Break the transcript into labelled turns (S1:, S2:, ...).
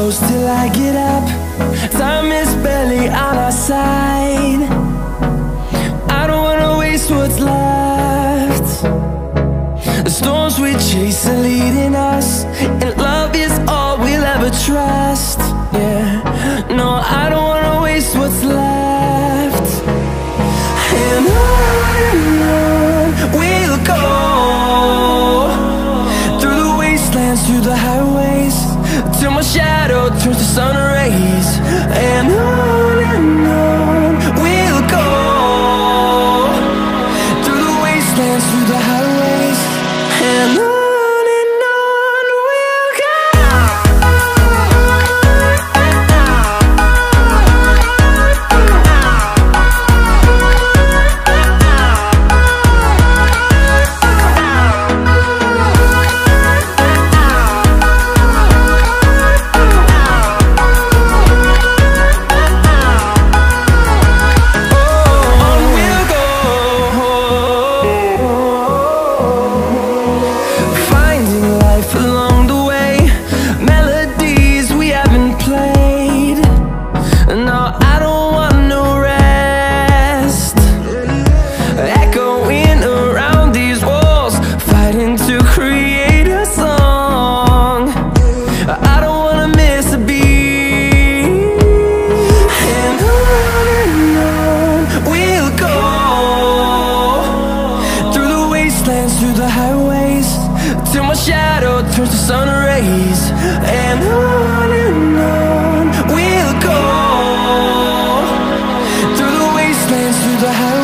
S1: close till I get up. Time is barely on our side. I don't wanna waste what's left. The storms we chase are leading us, and love is all we'll ever trust. Yeah, no, I don't wanna waste what's left. And on we'll go, through the wastelands, through the highways, till my shadow turns to sun rays. And on we'll go, through the wastelands, through the highways, and on we'll go. Through the highways, till my shadow turns to sun rays. And on we'll go, through the wastelands, through the highways.